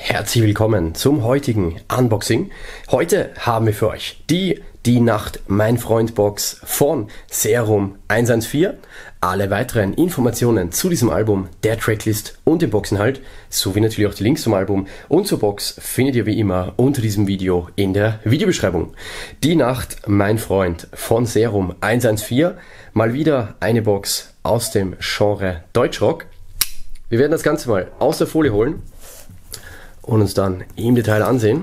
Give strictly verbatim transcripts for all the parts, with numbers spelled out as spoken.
Herzlich willkommen zum heutigen Unboxing. Heute haben wir für euch die Die Nacht Mein Freund Box von Serum eins eins vier. Alle weiteren Informationen zu diesem Album, der Tracklist und dem Boxinhalt, sowie natürlich auch die Links zum Album und zur Box findet ihr wie immer unter diesem Video in der Videobeschreibung. Die Nacht Mein Freund von Serum eins eins vier. Mal wieder eine Box aus dem Genre Deutschrock. Wir werden das Ganze mal aus der Folie holen und uns dann im Detail ansehen.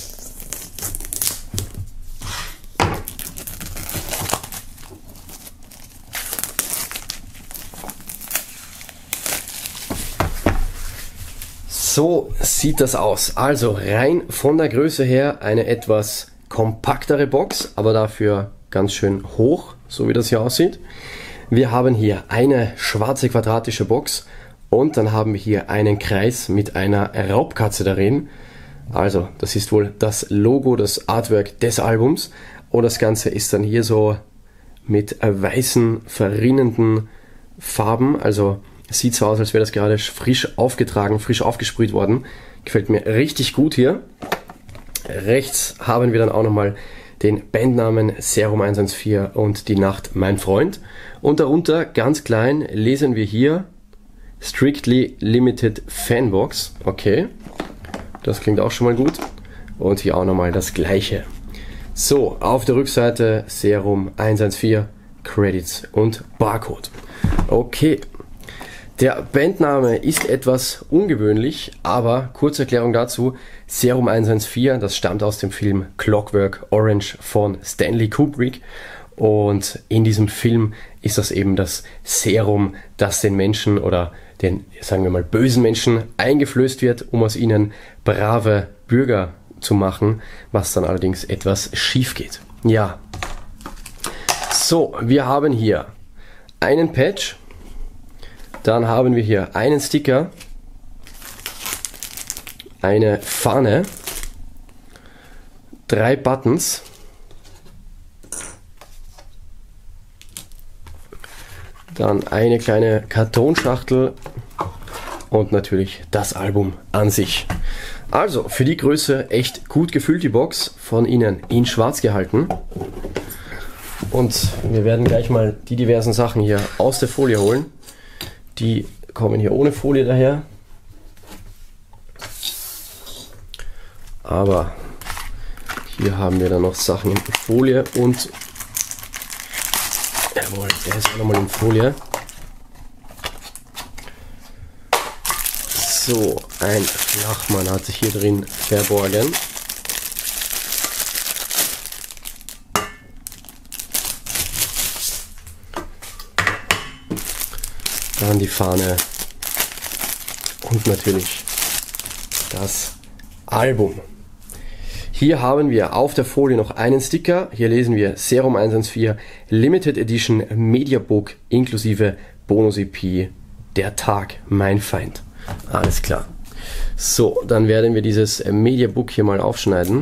So sieht das aus. Also rein von der Größe her eine etwas kompaktere Box, aber dafür ganz schön hoch, so wie das hier aussieht. Wir haben hier eine schwarze quadratische Box. Und dann haben wir hier einen Kreis mit einer Raubkatze darin. Also das ist wohl das Logo, das Artwork des Albums. Und das Ganze ist dann hier so mit weißen, verrinnenden Farben. Also es sieht so aus, als wäre das gerade frisch aufgetragen, frisch aufgesprüht worden. Gefällt mir richtig gut hier. Rechts haben wir dann auch nochmal den Bandnamen Serum eins eins vier und Die Nacht Mein Freund. Und darunter ganz klein lesen wir hier Strictly Limited Fanbox. Okay, das klingt auch schon mal gut. Und hier auch nochmal das gleiche. So, auf der Rückseite Serum eins eins vier, Credits und Barcode. Okay, der Bandname ist etwas ungewöhnlich, aber kurze Erklärung dazu. Serum eins eins vier, das stammt aus dem Film Clockwork Orange von Stanley Kubrick. Und in diesem Film ist das eben das Serum, das den Menschen oder den, sagen wir mal, bösen Menschen eingeflößt wird, um aus ihnen brave Bürger zu machen, was dann allerdings etwas schief geht. Ja. So, wir haben hier einen Patch, dann haben wir hier einen Sticker, eine Fahne, drei Buttons, dann eine kleine Kartonschachtel und natürlich das Album an sich. Also für die Größe echt gut gefüllt die Box, von innen in schwarz gehalten. Und wir werden gleich mal die diversen Sachen hier aus der Folie holen. Die kommen hier ohne Folie daher. Aber hier haben wir dann noch Sachen in Folie und jawohl, der ist auch nochmal in Folie. So, ein Flachmann hat sich hier drin verborgen. Dann die Fahne und natürlich das Album. Hier haben wir auf der Folie noch einen Sticker. Hier lesen wir Serum eins eins vier Limited Edition Mediabook inklusive Bonus-E P Der Tag Mein Feind. Alles klar. So, dann werden wir dieses Mediabook hier mal aufschneiden.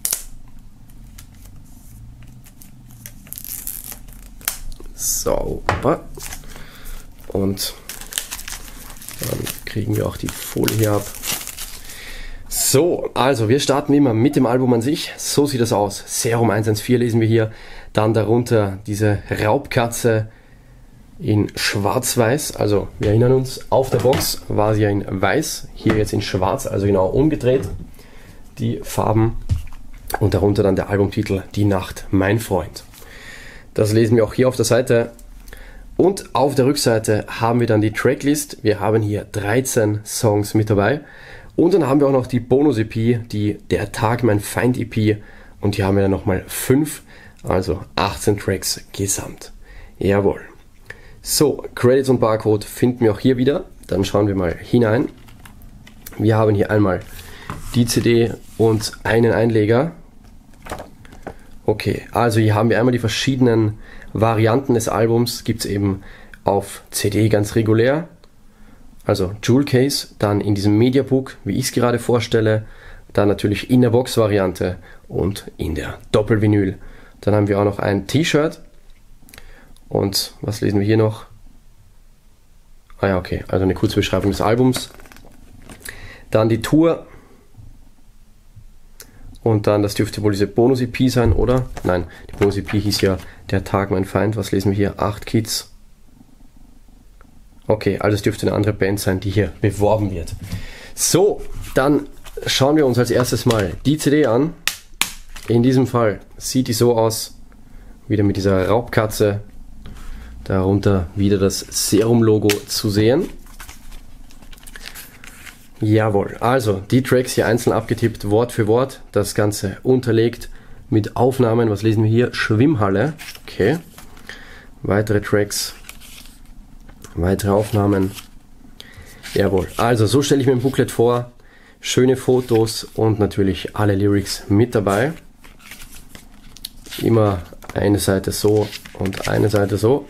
Sauber. Und dann kriegen wir auch die Folie hier ab. So, also wir starten wie immer mit dem Album an sich. So sieht das aus. Serum eins eins vier lesen wir hier. Dann darunter diese Raubkatze in schwarz-weiß. Also wir erinnern uns, auf der Box war sie ja in weiß. Hier jetzt in schwarz, also genau umgedreht. Die Farben. Und darunter dann der Albumtitel Die Nacht Mein Freund. Das lesen wir auch hier auf der Seite. Und auf der Rückseite haben wir dann die Tracklist. Wir haben hier dreizehn Songs mit dabei. Und dann haben wir auch noch die Bonus-E P, die Der Tag Mein Feind E P. Und hier haben wir dann nochmal fünf, also achtzehn Tracks gesamt. Jawohl. So, Credits und Barcode finden wir auch hier wieder. Dann schauen wir mal hinein. Wir haben hier einmal die C D und einen Einleger. Okay, also hier haben wir einmal die verschiedenen Varianten des Albums. Gibt es eben auf C D ganz regulär. Also Jewel Case, dann in diesem Mediabook, wie ich es gerade vorstelle, dann natürlich in der Box-Variante und in der Doppelvinyl. Dann haben wir auch noch ein T-Shirt und was lesen wir hier noch? Ah ja, okay, also eine kurze Beschreibung des Albums. Dann die Tour, Und dann, das dürfte wohl diese Bonus-E P sein, oder? Nein, die Bonus-E P hieß ja Der Tag, mein Feind. Was lesen wir hier? acht Kids. Okay, also es dürfte eine andere Band sein, die hier beworben wird. So, dann schauen wir uns als erstes mal die C D an. In diesem Fall sieht die so aus, wieder mit dieser Raubkatze. Darunter wieder das Serum-Logo zu sehen. Jawohl, also die Tracks hier einzeln abgetippt, Wort für Wort. Das Ganze unterlegt mit Aufnahmen. Was lesen wir hier? Schwimmhalle. Okay. Weitere Tracks. Weitere Aufnahmen. Jawohl, also so stelle ich mir ein Booklet vor. Schöne Fotos und natürlich alle Lyrics mit dabei. Immer eine Seite so und eine Seite so.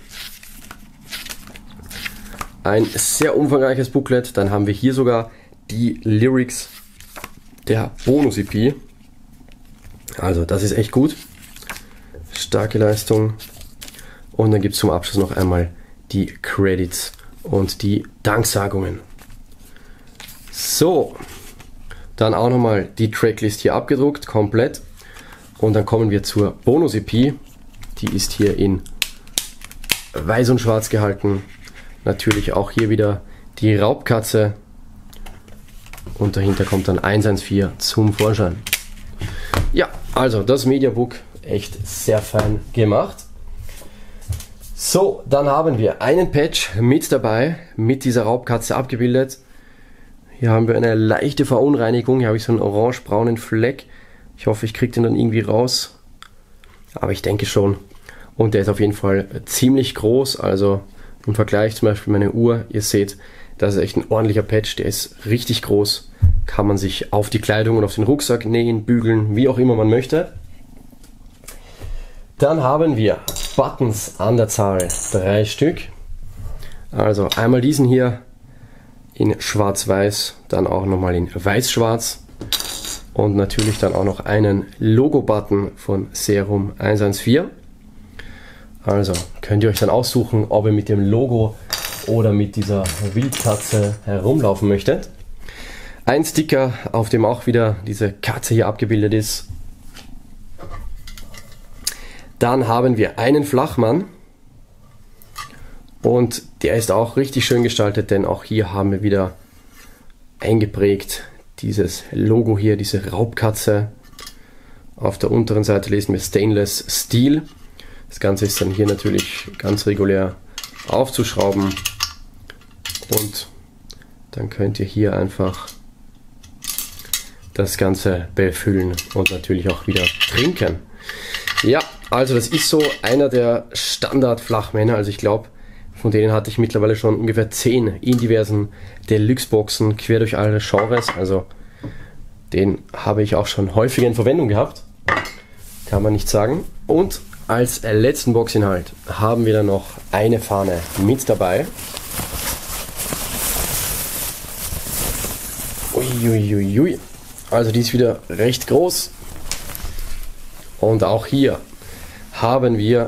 Ein sehr umfangreiches Booklet. Dann haben wir hier sogar die Lyrics der Bonus-E P. Also das ist echt gut. Starke Leistung. Und dann gibt es zum Abschluss noch einmal die Credits und die Danksagungen. So, dann auch nochmal die Tracklist hier abgedruckt, komplett. Und dann kommen wir zur Bonus-E P. Die ist hier in weiß und schwarz gehalten. Natürlich auch hier wieder die Raubkatze. Und dahinter kommt dann eins eins vier zum Vorschein. Ja, also das Mediabook echt sehr fein gemacht. So, dann haben wir einen Patch mit dabei, mit dieser Raubkatze abgebildet. Hier haben wir eine leichte Verunreinigung. Hier habe ich so einen orange-braunen Fleck. Ich hoffe, ich kriege den dann irgendwie raus. Aber ich denke schon. Und der ist auf jeden Fall ziemlich groß. Also im Vergleich zum Beispiel meine Uhr. Ihr seht, das ist echt ein ordentlicher Patch. Der ist richtig groß. Kann man sich auf die Kleidung und auf den Rucksack nähen, bügeln, wie auch immer man möchte. Dann haben wir Buttons an der Zahl. Drei Stück. Also einmal diesen hier in schwarz-weiß, dann auch nochmal in weiß-schwarz und natürlich dann auch noch einen Logo-Button von Serum eins eins vier. Also könnt ihr euch dann aussuchen, ob ihr mit dem Logo oder mit dieser Wildkatze herumlaufen möchtet. Ein Sticker, auf dem auch wieder diese Katze hier abgebildet ist. Dann haben wir einen Flachmann. Und der ist auch richtig schön gestaltet, denn auch hier haben wir wieder eingeprägt dieses Logo hier, diese Raubkatze. Auf der unteren Seite lesen wir Stainless Steel. Das Ganze ist dann hier natürlich ganz regulär aufzuschrauben. Und dann könnt ihr hier einfach das Ganze befüllen und natürlich auch wieder trinken. Ja, also das ist so einer der Standard-Flachmänner. Also ich glaube, von denen hatte ich mittlerweile schon ungefähr zehn in diversen Deluxe-Boxen quer durch alle Genres. Also den habe ich auch schon häufiger in Verwendung gehabt. Kann man nicht sagen. Und als letzten Boxinhalt haben wir dann noch eine Fahne mit dabei. Uiuiui. Also die ist wieder recht groß. Und auch hier haben wir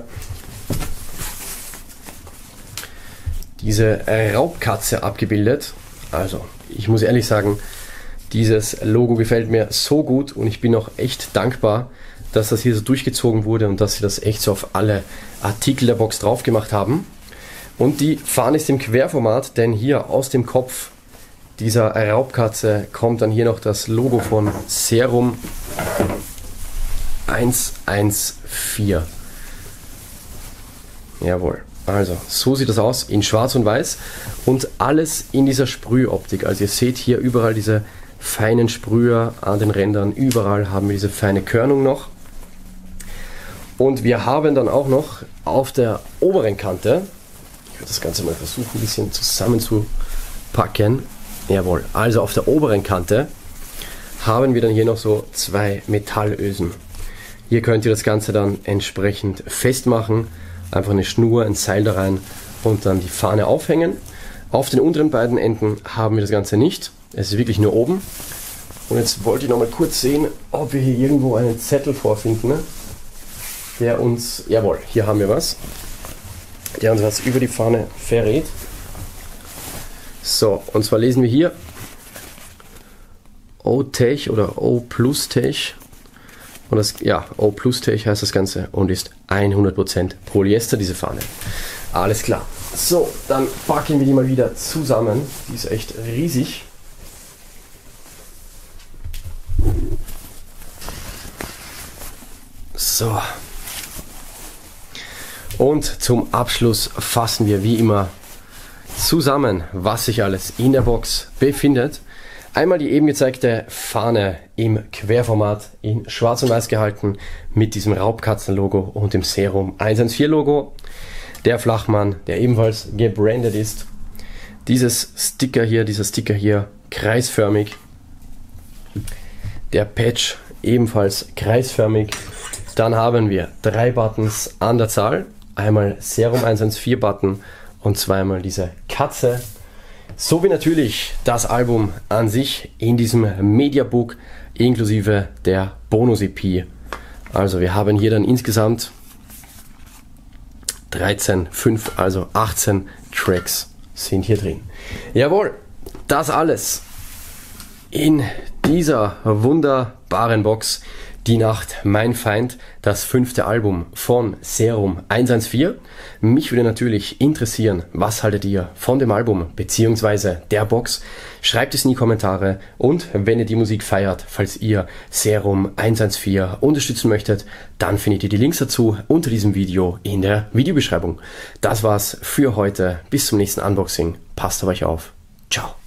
diese Raubkatze abgebildet. Also ich muss ehrlich sagen, dieses Logo gefällt mir so gut und ich bin auch echt dankbar, dass das hier so durchgezogen wurde und dass sie das echt so auf alle Artikel der Box drauf gemacht haben. Und die Fahne ist im Querformat, denn hier aus dem Kopf dieser Raubkatze kommt dann hier noch das Logo von Serum eins eins vier. Jawohl. Also, so sieht das aus in schwarz und weiß und alles in dieser Sprühoptik. Also ihr seht hier überall diese feinen Sprüher an den Rändern, überall haben wir diese feine Körnung noch. Und wir haben dann auch noch auf der oberen Kante, ich werde das Ganze mal versuchen ein bisschen zusammenzupacken. Jawohl, also auf der oberen Kante haben wir dann hier noch so zwei Metallösen. Hier könnt ihr das Ganze dann entsprechend festmachen. Einfach eine Schnur, ein Seil da rein und dann die Fahne aufhängen. Auf den unteren beiden Enden haben wir das Ganze nicht. Es ist wirklich nur oben. Und jetzt wollte ich noch mal kurz sehen, ob wir hier irgendwo einen Zettel vorfinden, ne? Der uns, jawohl, hier haben wir was, der uns was über die Fahne verrät. So, und zwar lesen wir hier O-Tech oder O-Plus-Tech. Und das, ja, O-Plus-Tech heißt das Ganze und ist hundert Prozent Polyester, diese Fahne. Alles klar. So, dann packen wir die mal wieder zusammen. Die ist echt riesig. So. Und zum Abschluss fassen wir wie immer zusammen, was sich alles in der Box befindet. Einmal die eben gezeigte Fahne im Querformat in schwarz und weiß gehalten mit diesem Raubkatzen-Logo und dem Serum eins eins vier Logo. Der Flachmann, der ebenfalls gebrandet ist. Dieses Sticker hier, dieser Sticker hier, kreisförmig. Der Patch ebenfalls kreisförmig. Dann haben wir drei Buttons an der Zahl. Einmal Serum eins eins vier Button und zweimal diese Katze. Sowie natürlich das Album an sich in diesem Mediabook inklusive der Bonus-E P. Also wir haben hier dann insgesamt dreizehn, fünf, also achtzehn Tracks sind hier drin. Jawohl, das alles in dieser wunderbaren Box. Die Nacht, mein Feind, das fünfte Album von Serum eins eins vier. Mich würde natürlich interessieren, was haltet ihr von dem Album bzw. der Box? Schreibt es in die Kommentare und wenn ihr die Musik feiert, falls ihr Serum eins eins vier unterstützen möchtet, dann findet ihr die Links dazu unter diesem Video in der Videobeschreibung. Das war's für heute. Bis zum nächsten Unboxing. Passt auf euch auf. Ciao.